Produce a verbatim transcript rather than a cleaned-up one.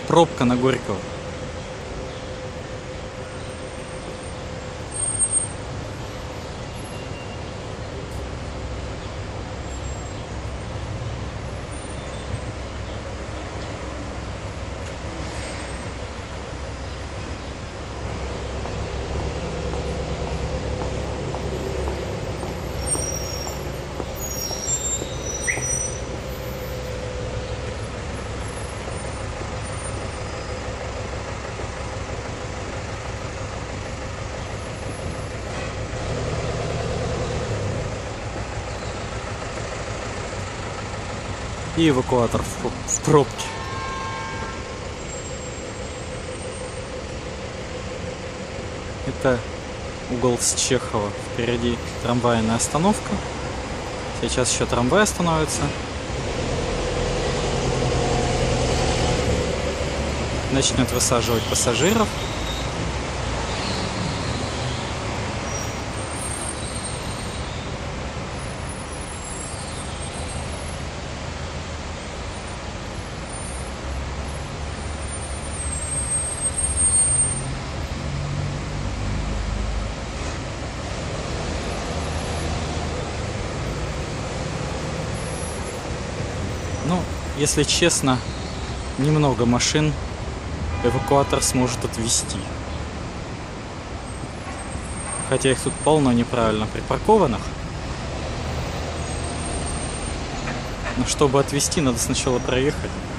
пробка на Горького. И эвакуатор в, в пробке. Это угол с Чехова. Впереди трамвайная остановка. Сейчас еще трамвай остановится. Начнет высаживать пассажиров. Ну, если честно, немного машин эвакуатор сможет отвезти. Хотя их тут полно неправильно припаркованных. Но чтобы отвезти, надо сначала проехать.